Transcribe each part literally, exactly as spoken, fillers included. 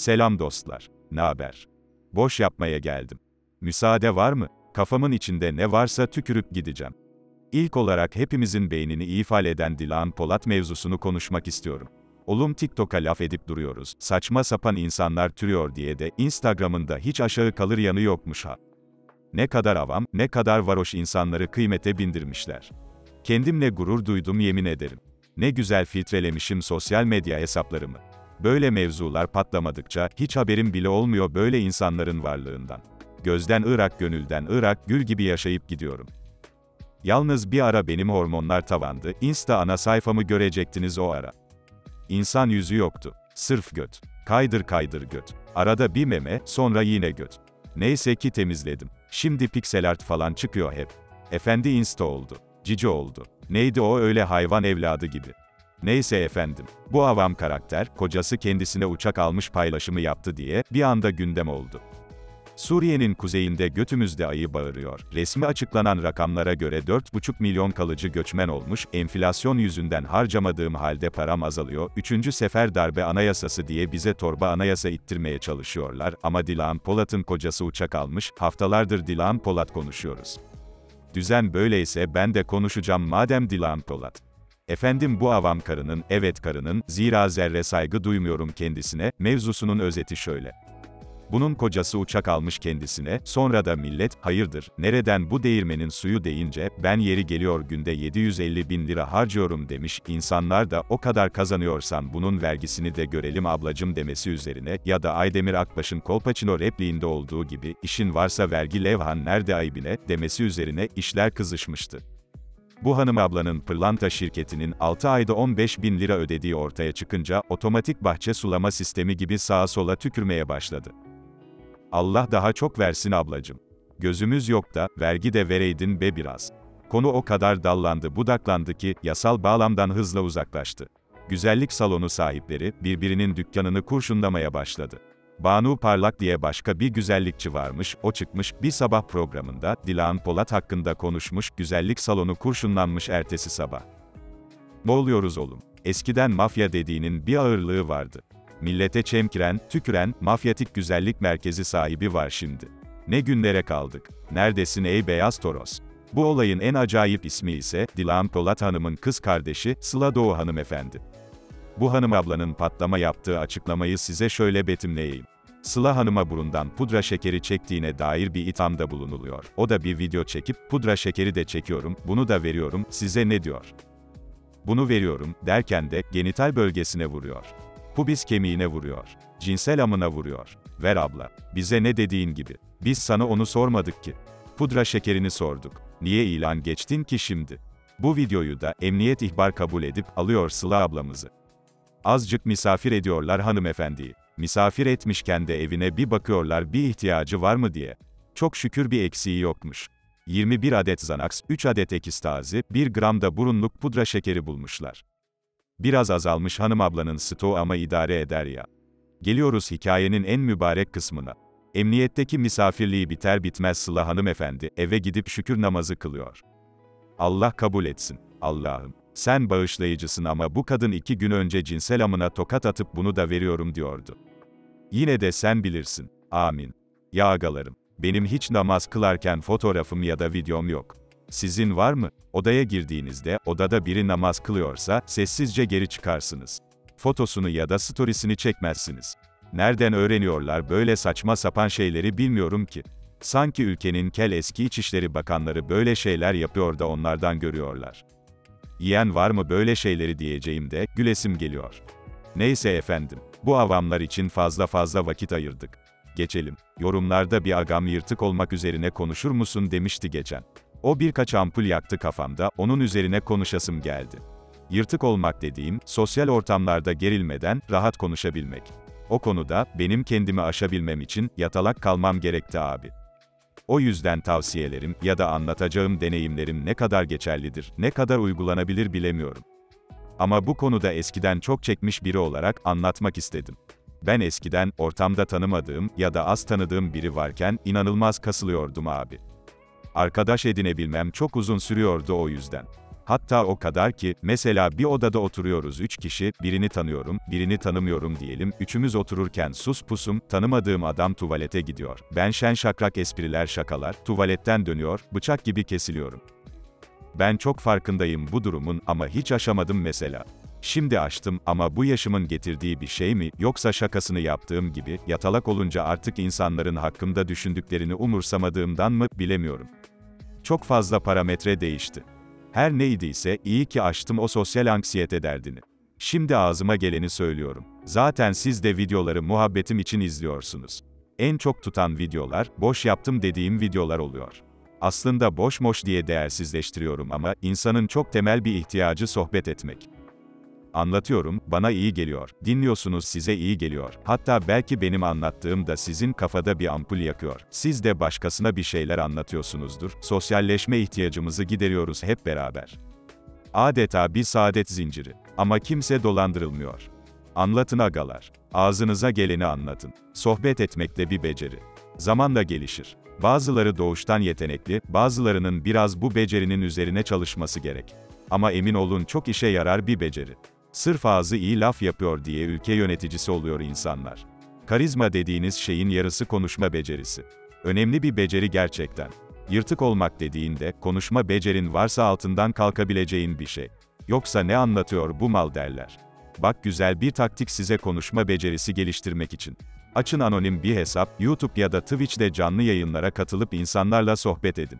Selam dostlar. Naber? Boş yapmaya geldim. Müsaade var mı? Kafamın içinde ne varsa tükürüp gideceğim. İlk olarak hepimizin beynini ifade eden Dilan Polat mevzusunu konuşmak istiyorum. Oğlum TikTok'a laf edip duruyoruz, saçma sapan insanlar türüyor diye de Instagram'ında hiç aşağı kalır yanı yokmuş ha. Ne kadar avam, ne kadar varoş insanları kıymete bindirmişler. Kendimle gurur duydum yemin ederim. Ne güzel filtrelemişim sosyal medya hesaplarımı. Böyle mevzular patlamadıkça hiç haberim bile olmuyor böyle insanların varlığından. Gözden ırak gönülden ırak gül gibi yaşayıp gidiyorum. Yalnız bir ara benim hormonlar tavandı, Insta ana sayfamı görecektiniz o ara. İnsan yüzü yoktu. Sırf göt. Kaydır kaydır göt. Arada bir meme, sonra yine göt. Neyse ki temizledim. Şimdi pixel art falan çıkıyor hep. Efendi Insta oldu. Cici oldu. Neydi o öyle hayvan evladı gibi. Neyse efendim. Bu avam karakter, kocası kendisine uçak almış paylaşımı yaptı diye, bir anda gündem oldu. Suriye'nin kuzeyinde götümüzde ayı bağırıyor. Resmi açıklanan rakamlara göre dört buçuk milyon kalıcı göçmen olmuş, enflasyon yüzünden harcamadığım halde param azalıyor, üçüncü sefer darbe anayasası diye bize torba anayasa ittirmeye çalışıyorlar, ama Dilan Polat'ın kocası uçak almış, haftalardır Dilan Polat konuşuyoruz. Düzen böyleyse ben de konuşacağım madem Dilan Polat. Efendim bu avam karının, evet karının, zira zerre saygı duymuyorum kendisine, mevzusunun özeti şöyle. Bunun kocası uçak almış kendisine, sonra da millet, hayırdır, nereden bu değirmenin suyu deyince, ben yeri geliyor günde yedi yüz elli bin lira harcıyorum demiş, insanlar da, o kadar kazanıyorsan bunun vergisini de görelim ablacım demesi üzerine, ya da Aydemir Akbaş'ın Kolpaçino repliğinde olduğu gibi, işin varsa vergi levhan nerede aybine, demesi üzerine, işler kızışmıştı. Bu hanım ablanın pırlanta şirketinin altı ayda on beş bin lira ödediği ortaya çıkınca, otomatik bahçe sulama sistemi gibi sağa sola tükürmeye başladı. Allah daha çok versin ablacım. Gözümüz yok da, vergi de vereydin be biraz. Konu o kadar dallandı budaklandı ki, yasal bağlamdan hızla uzaklaştı. Güzellik salonu sahipleri, birbirinin dükkanını kurşunlamaya başladı. Banu Parlak diye başka bir güzellikçi varmış, o çıkmış, bir sabah programında, Dilan Polat hakkında konuşmuş, güzellik salonu kurşunlanmış ertesi sabah. Ne oluyoruz oğlum? Eskiden mafya dediğinin bir ağırlığı vardı. Millete çemkiren, tüküren, mafyatik güzellik merkezi sahibi var şimdi. Ne günlere kaldık. Neredesin ey beyaz toros? Bu olayın en acayip ismi ise, Dilan Polat Hanım'ın kız kardeşi, Sıla Doğu hanımefendi. Bu hanım ablanın patlama yaptığı açıklamayı size şöyle betimleyeyim. Sıla Hanım'a burundan pudra şekeri çektiğine dair bir ithamda bulunuluyor. O da bir video çekip, pudra şekeri de çekiyorum, bunu da veriyorum, size ne diyor? Bunu veriyorum, derken de, genital bölgesine vuruyor. Pubis kemiğine vuruyor. Cinsel amına vuruyor. Ver abla. Bize ne dediğin gibi. Biz sana onu sormadık ki. Pudra şekerini sorduk. Niye ilan geçtin ki şimdi? Bu videoyu da, emniyet ihbar kabul edip, alıyor Sıla ablamızı. Azıcık misafir ediyorlar hanımefendiyi. Misafir etmişken de evine bir bakıyorlar bir ihtiyacı var mı diye. Çok şükür bir eksiği yokmuş. yirmi bir adet Xanax, üç adet ekistazi, bir gram da burunluk pudra şekeri bulmuşlar. Biraz azalmış hanım ablanın stoğu ama idare eder ya. Geliyoruz hikayenin en mübarek kısmına. Emniyetteki misafirliği biter bitmez Sıla hanımefendi, eve gidip şükür namazı kılıyor. Allah kabul etsin. Allah'ım, sen bağışlayıcısın ama bu kadın iki gün önce cinsel amına tokat atıp bunu da veriyorum diyordu. Yine de sen bilirsin. Amin. Ya agalarım, benim hiç namaz kılarken fotoğrafım ya da videom yok. Sizin var mı? Odaya girdiğinizde, odada biri namaz kılıyorsa, sessizce geri çıkarsınız. Fotosunu ya da storiesini çekmezsiniz. Nereden öğreniyorlar böyle saçma sapan şeyleri bilmiyorum ki. Sanki ülkenin kel eski İçişleri Bakanları böyle şeyler yapıyor da onlardan görüyorlar. Yiyen var mı böyle şeyleri diyeceğim de, gülesim geliyor. Neyse efendim, bu avamlar için fazla fazla vakit ayırdık. Geçelim. Yorumlarda bir agam yırtık olmak üzerine konuşur musun demişti geçen. O birkaç ampul yaktı kafamda, onun üzerine konuşasım geldi. Yırtık olmak dediğim, sosyal ortamlarda gerilmeden, rahat konuşabilmek. O konuda, benim kendimi aşabilmem için, yatalak kalmam gerekti abi. O yüzden tavsiyelerim, ya da anlatacağım deneyimlerim ne kadar geçerlidir, ne kadar uygulanabilir bilemiyorum. Ama bu konuda eskiden çok çekmiş biri olarak, anlatmak istedim. Ben eskiden, ortamda tanımadığım, ya da az tanıdığım biri varken, inanılmaz kasılıyordum abi. Arkadaş edinebilmem çok uzun sürüyordu o yüzden. Hatta o kadar ki, mesela bir odada oturuyoruz üç kişi, birini tanıyorum, birini tanımıyorum diyelim, üçümüz otururken sus pusum, tanımadığım adam tuvalete gidiyor. Ben şen şakrak espriler şakalar, tuvaletten dönüyor, bıçak gibi kesiliyorum. Ben çok farkındayım bu durumun ama hiç aşamadım mesela. Şimdi aştım ama bu yaşımın getirdiği bir şey mi, yoksa şakasını yaptığım gibi, yatalak olunca artık insanların hakkımda düşündüklerini umursamadığımdan mı, bilemiyorum. Çok fazla parametre değişti. Her neydiyse, iyi ki aştım o sosyal anksiyete derdini. Şimdi ağzıma geleni söylüyorum. Zaten siz de videoları muhabbetim için izliyorsunuz. En çok tutan videolar, boş yaptım dediğim videolar oluyor. Aslında boş moş diye değersizleştiriyorum ama, insanın çok temel bir ihtiyacı sohbet etmek. Anlatıyorum, bana iyi geliyor, dinliyorsunuz size iyi geliyor, hatta belki benim anlattığım da sizin kafada bir ampul yakıyor, siz de başkasına bir şeyler anlatıyorsunuzdur, sosyalleşme ihtiyacımızı gideriyoruz hep beraber. Adeta bir saadet zinciri. Ama kimse dolandırılmıyor. Anlatın agalar. Ağzınıza geleni anlatın. Sohbet etmek de bir beceri. Zamanla gelişir. Bazıları doğuştan yetenekli, bazılarının biraz bu becerinin üzerine çalışması gerek. Ama emin olun çok işe yarar bir beceri. Sırf ağzı iyi laf yapıyor diye ülke yöneticisi oluyor insanlar. Karizma dediğiniz şeyin yarısı konuşma becerisi. Önemli bir beceri gerçekten. Yırtık olmak dediğinde, konuşma becerin varsa altından kalkabileceğin bir şey. Yoksa ne anlatıyor bu mal derler. Bak güzel bir taktik size konuşma becerisi geliştirmek için. Açın anonim bir hesap, YouTube ya da Twitch'te canlı yayınlara katılıp insanlarla sohbet edin.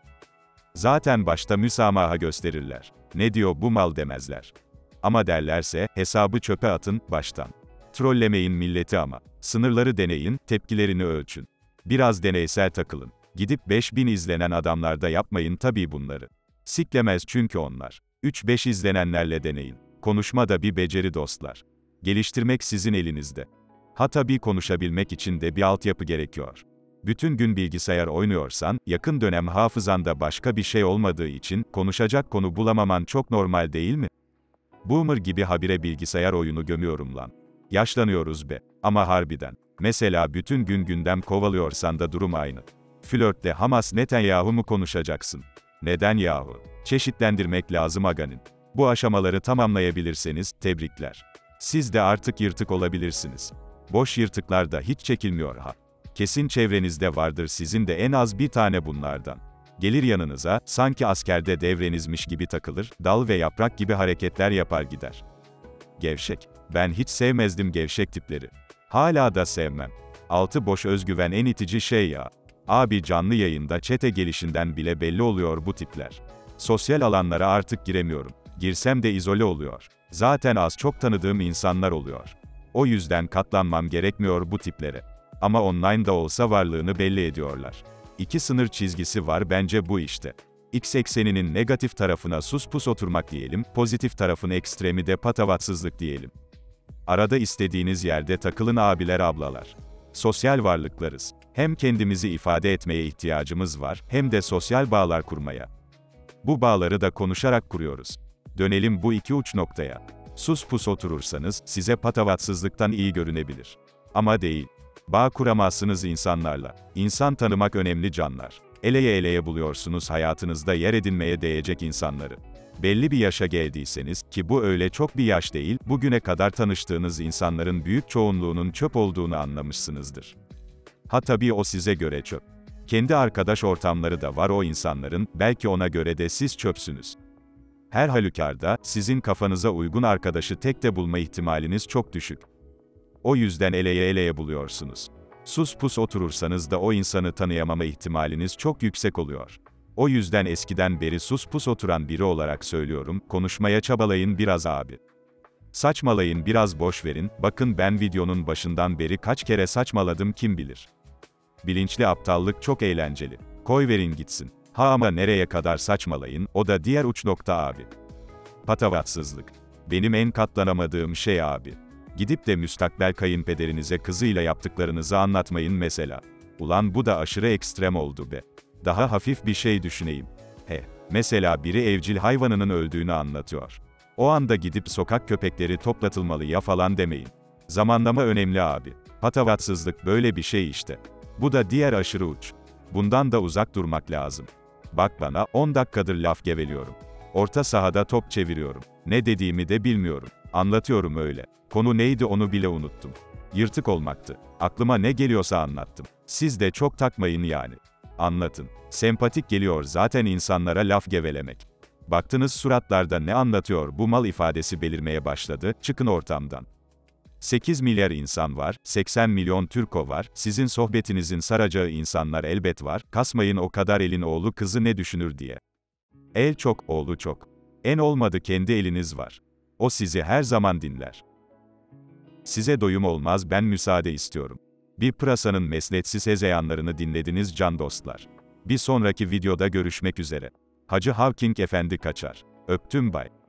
Zaten başta müsamaha gösterirler. Ne diyor bu mal demezler. Ama derlerse, hesabı çöpe atın, baştan. Trollemeyin milleti ama. Sınırları deneyin, tepkilerini ölçün. Biraz deneysel takılın. Gidip beş bin izlenen adamlarda yapmayın tabii bunları. Siklemez çünkü onlar. üç beş izlenenlerle deneyin. Konuşma da bir beceri dostlar. Geliştirmek sizin elinizde. Ha tabii konuşabilmek için de bir altyapı gerekiyor. Bütün gün bilgisayar oynuyorsan, yakın dönem hafızanda başka bir şey olmadığı için, konuşacak konu bulamaman çok normal değil mi? Boomer gibi habire bilgisayar oyunu gömüyorum lan. Yaşlanıyoruz be. Ama harbiden. Mesela bütün gün gündem kovalıyorsan da durum aynı. Flörtte Hamas Netanyahu mu konuşacaksın? Neden yahu? Çeşitlendirmek lazım aganin. Bu aşamaları tamamlayabilirseniz, tebrikler. Siz de artık yırtık olabilirsiniz. Boş yırtıklar da hiç çekilmiyor ha. Kesin çevrenizde vardır sizin de en az bir tane bunlardan. Gelir yanınıza, sanki askerde devrenizmiş gibi takılır, dal ve yaprak gibi hareketler yapar gider. Gevşek. Ben hiç sevmezdim gevşek tipleri. Hala da sevmem. Altı boş özgüven en itici şey ya. Abi canlı yayında çete gelişinden bile belli oluyor bu tipler. Sosyal alanlara artık giremiyorum. Girsem de izole oluyor. Zaten az çok tanıdığım insanlar oluyor. O yüzden katlanmam gerekmiyor bu tiplere. Ama online'da olsa varlığını belli ediyorlar. İki sınır çizgisi var bence bu işte. X ekseninin negatif tarafına sus pus oturmak diyelim, pozitif tarafın ekstremi de patavatsızlık diyelim. Arada istediğiniz yerde takılın abiler ablalar. Sosyal varlıklarız. Hem kendimizi ifade etmeye ihtiyacımız var, hem de sosyal bağlar kurmaya. Bu bağları da konuşarak kuruyoruz. Dönelim bu iki uç noktaya. Sus pus oturursanız, size patavatsızlıktan iyi görünebilir. Ama değil. Bağ kuramazsınız insanlarla. İnsan tanımak önemli canlar. Eleye eleye buluyorsunuz hayatınızda yer edinmeye değecek insanları. Belli bir yaşa geldiyseniz, ki bu öyle çok bir yaş değil, bugüne kadar tanıştığınız insanların büyük çoğunluğunun çöp olduğunu anlamışsınızdır. Ha tabii o size göre çöp. Kendi arkadaş ortamları da var o insanların, belki ona göre de siz çöpsünüz. Her halükarda, sizin kafanıza uygun arkadaşı tekte bulma ihtimaliniz çok düşük. O yüzden eleye eleye buluyorsunuz. Sus pus oturursanız da o insanı tanıyamama ihtimaliniz çok yüksek oluyor. O yüzden eskiden beri sus pus oturan biri olarak söylüyorum, konuşmaya çabalayın biraz abi. Saçmalayın biraz boş verin, bakın ben videonun başından beri kaç kere saçmaladım kim bilir. Bilinçli aptallık çok eğlenceli. Koy verin gitsin. Ha ama nereye kadar saçmalayın, o da diğer uç nokta abi. Patavatsızlık. Benim en katlanamadığım şey abi. Gidip de müstakbel kayınpederinize kızıyla yaptıklarınızı anlatmayın mesela. Ulan bu da aşırı ekstrem oldu be. Daha hafif bir şey düşüneyim. He, mesela biri evcil hayvanının öldüğünü anlatıyor. O anda gidip sokak köpekleri toplatılmalı ya falan demeyin. Zamanlama önemli abi. Patavatsızlık böyle bir şey işte. Bu da diğer aşırı uç. Bundan da uzak durmak lazım. Bak bana, on dakikadır laf geveliyorum. Orta sahada top çeviriyorum. Ne dediğimi de bilmiyorum. Anlatıyorum öyle. Konu neydi onu bile unuttum. Yırtık olmaktı. Aklıma ne geliyorsa anlattım. Siz de çok takmayın yani. Anlatın. Sempatik geliyor zaten insanlara laf gevelemek. Baktınız suratlarda ne anlatıyor bu mal ifadesi belirmeye başladı, çıkın ortamdan. sekiz milyar insan var, seksen milyon Türko var, sizin sohbetinizin saracağı insanlar elbet var, kasmayın o kadar elin oğlu kızı ne düşünür diye. El çok, oğlu çok. En olmadı kendi eliniz var. O sizi her zaman dinler. Size doyum olmaz ben müsaade istiyorum. Bir pırasanın mesnetsiz hezeyanlarını dinlediniz can dostlar. Bir sonraki videoda görüşmek üzere. Hacı Hawking Efendi kaçar. Öptüm bay.